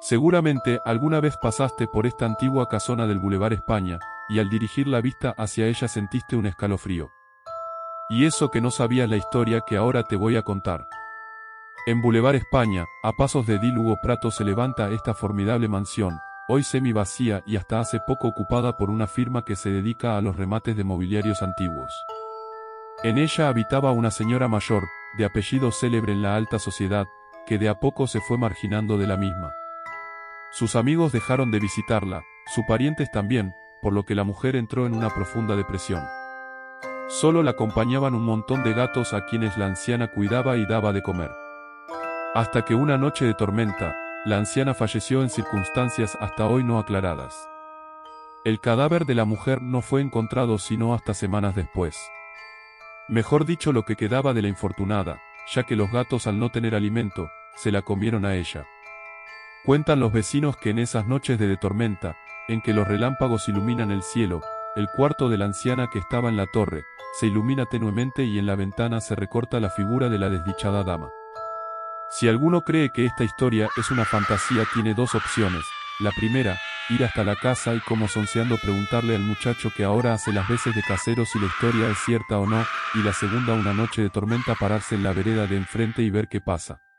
Seguramente alguna vez pasaste por esta antigua casona del Boulevard España, y al dirigir la vista hacia ella sentiste un escalofrío. Y eso que no sabías la historia que ahora te voy a contar. En Boulevard España, a pasos de Hugo Prato se levanta esta formidable mansión, hoy semi vacía y hasta hace poco ocupada por una firma que se dedica a los remates de mobiliarios antiguos. En ella habitaba una señora mayor, de apellido célebre en la alta sociedad, que de a poco se fue marginando de la misma. Sus amigos dejaron de visitarla, sus parientes también, por lo que la mujer entró en una profunda depresión. Solo la acompañaban un montón de gatos a quienes la anciana cuidaba y daba de comer. Hasta que una noche de tormenta, la anciana falleció en circunstancias hasta hoy no aclaradas. El cadáver de la mujer no fue encontrado sino hasta semanas después. Mejor dicho, lo que quedaba de la infortunada, ya que los gatos al no tener alimento, se la comieron a ella. Cuentan los vecinos que en esas noches de tormenta, en que los relámpagos iluminan el cielo, el cuarto de la anciana que estaba en la torre, se ilumina tenuemente y en la ventana se recorta la figura de la desdichada dama. Si alguno cree que esta historia es una fantasía, tiene dos opciones. La primera, ir hasta la casa y como sonceando preguntarle al muchacho que ahora hace las veces de casero si la historia es cierta o no, y la segunda, una noche de tormenta pararse en la vereda de enfrente y ver qué pasa.